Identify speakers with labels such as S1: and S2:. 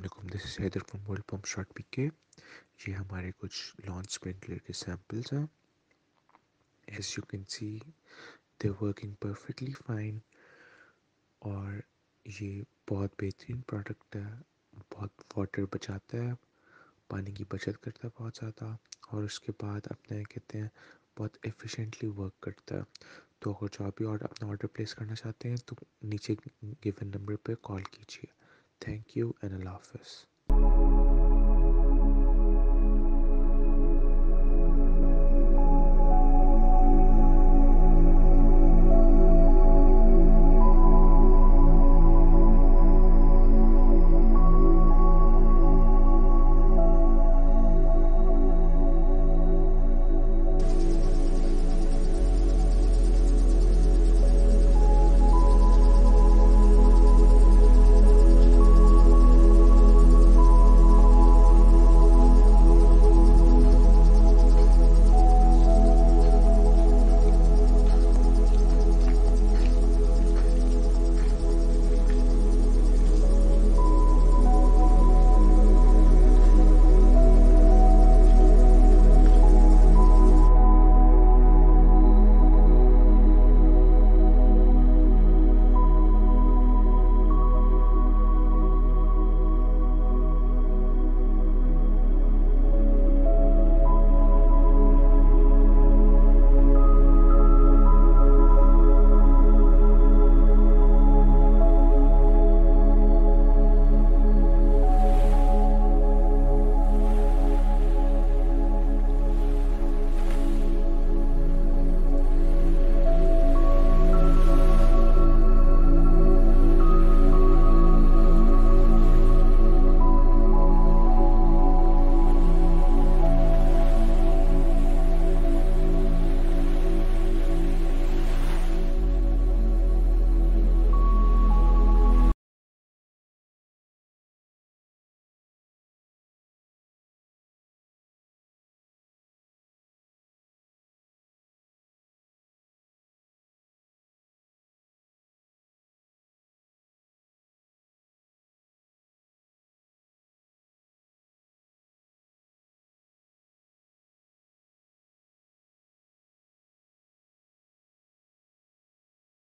S1: अस्सलामुअलैकुम, this is Haider from world pump shop PK. ये हमारे कुछ लॉन्च स्प्रिंकलर के सैम्पल्स हैं। As you can see they working perfectly fine और ये बहुत बेहतरीन प्रोडक्ट है। बहुत वाटर बचाता है, पानी की बचत करता है बहुत ज़्यादा, और उसके बाद अपने कहते हैं बहुत एफिशिएंटली वर्क करता है। तो अगर जो आप भी अपना ऑर्डर प्लेस करना चाहते हैं तो नीचे गिवन नंबर पर कॉल कीजिए। थैंक यू एंड अल्लाह हाफ़िज़।